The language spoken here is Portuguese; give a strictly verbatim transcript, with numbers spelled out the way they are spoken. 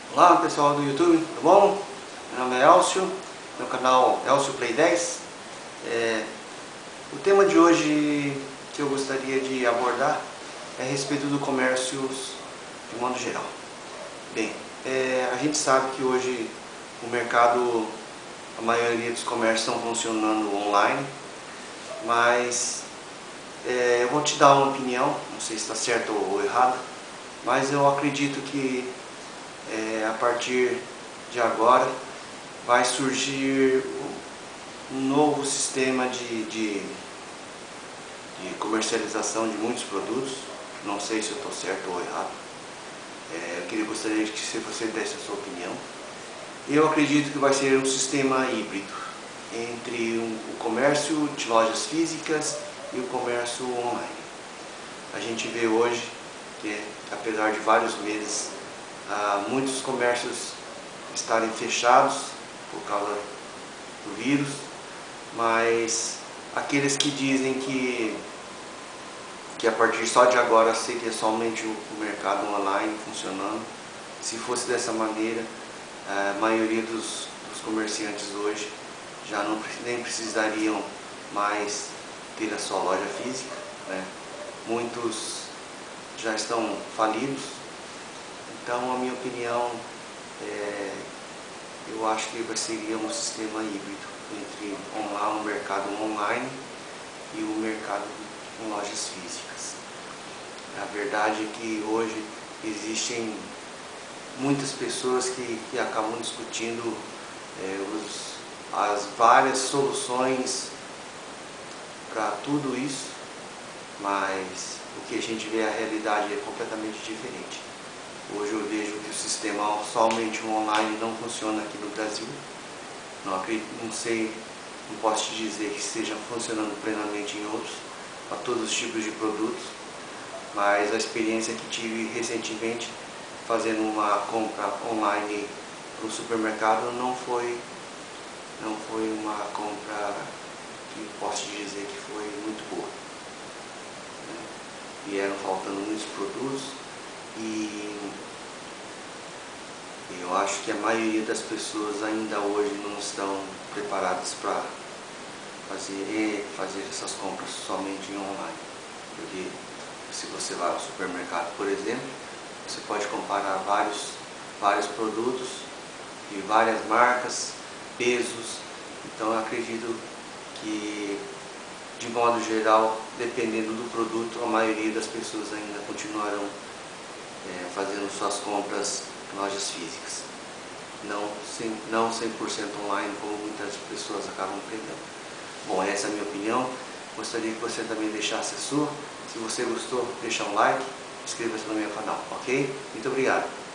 Olá pessoal do YouTube, tudo bom? Meu nome é Elcio, meu canal Elcio Play dez. É, o tema de hoje que eu gostaria de abordar é a respeito do comércio de modo geral. Bem, é, a gente sabe que hoje o mercado, a maioria dos comércios estão funcionando online, mas é, eu vou te dar uma opinião, não sei se está certo ou errado, mas eu acredito que É, a partir de agora vai surgir um novo sistema de, de, de comercialização de muitos produtos. Não sei se eu estou certo ou errado. É, eu queria, gostaria que você desse a sua opinião. Eu acredito que vai ser um sistema híbrido entre um, o comércio de lojas físicas e o comércio online. A gente vê hoje que, apesar de vários meses, Há muitos comércios estarem fechados por causa do vírus, mas aqueles que dizem que, que a partir só de agora seria somente o mercado online funcionando, se fosse dessa maneira, a maioria dos, dos comerciantes hoje já não, nem precisariam mais ter a sua loja física, né? Muitos já estão falidos. Então, a minha opinião, é, eu acho que seria um sistema híbrido entre um mercado online e o mercado em lojas físicas. A verdade é que hoje existem muitas pessoas que, que acabam discutindo é, os, as várias soluções para tudo isso, mas o que a gente vê, a realidade é completamente diferente. Hoje eu vejo que o sistema somente online não funciona aqui no Brasil. Não acredito, não sei, não posso te dizer que esteja funcionando plenamente em outros, para todos os tipos de produtos, mas a experiência que tive recentemente fazendo uma compra online no supermercado não foi, não foi uma compra que posso te dizer que foi muito boa. Vieram faltando muitos produtos. E eu acho que a maioria das pessoas ainda hoje não estão preparadas para fazer, fazer essas compras somente em online. Porque se você vai ao supermercado, por exemplo, você pode comparar vários, vários produtos de várias marcas, pesos. Então eu acredito que, de modo geral, dependendo do produto, a maioria das pessoas ainda continuarão É, fazendo suas compras em lojas físicas, não, não cem por cento online como muitas pessoas acabam pregando. Bom, essa é a minha opinião, gostaria que você também deixasse a sua. Se você gostou, deixa um like, inscreva-se no meu canal, ok? Muito obrigado!